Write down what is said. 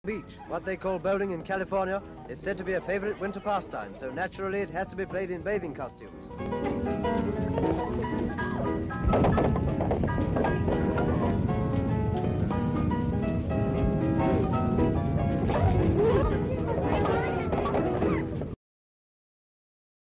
Beach. What they call bowling in California is said to be a favorite winter pastime, so naturally it has to be played in bathing costumes.